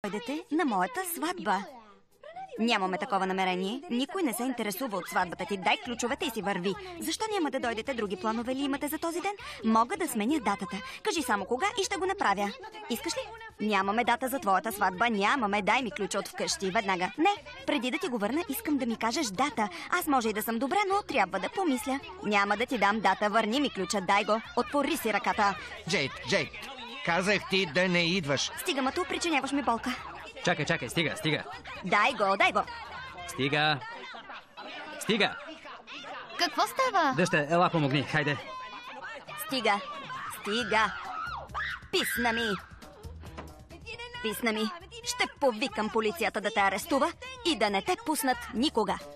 Дойдете на моята сватба. Нямаме такова намерение. Никой не се интересува от сватбата ти. Дай ключовете и си върви. Защо няма да дойдете? Други планове ли имате за този ден? Мога да сменя датата. Кажи само кога и ще го направя. Искаш ли? Нямаме дата за твоята сватба. Нямаме. Дай ми ключа от вкъщи. Веднага. Не. Преди да ти го върна, искам да ми кажеш дата. Аз може и да съм добра, но трябва да помисля. Няма да ти дам дата. Върни ми ключа. Дай го. Отпори си ръката. Джейд, казах ти да не идваш. Стига, Мату, причиняваш ми болка. Чакай, стига. Дай го. Стига. Какво става? Дъще, ела помогни, хайде. Стига. Писна ми. Ще повикам полицията да те арестува и да не те пуснат никога.